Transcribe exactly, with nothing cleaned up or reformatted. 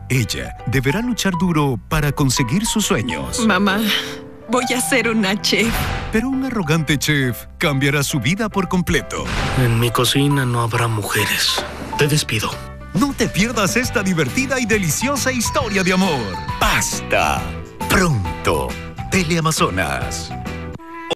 Ella deberá luchar duro para conseguir sus sueños. Mamá, voy a ser una chef. Pero un arrogante chef cambiará su vida por completo. En mi cocina no habrá mujeres. Te despido. No te pierdas esta divertida y deliciosa historia de amor. Basta. Pronto. Teleamazonas.